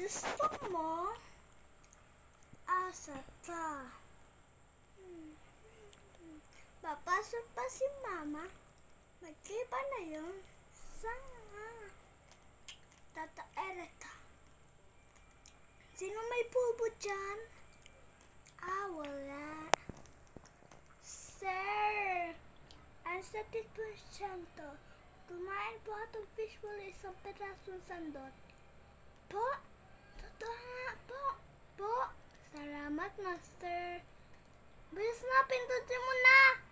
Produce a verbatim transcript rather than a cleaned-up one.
Gusto mo? Asa ka? Hmm. Papasok pa si Mama. Magkipa na yun. Saan? Tata Erika. Sino may pubo dyan? Ah, wala. Sir! Ang sakit ko siyang to. Kumain po atong fishbowl isang perasong sandot. Po? Totoo nga po. Po? Salamat, Master. Bilis na, pindutin mo na!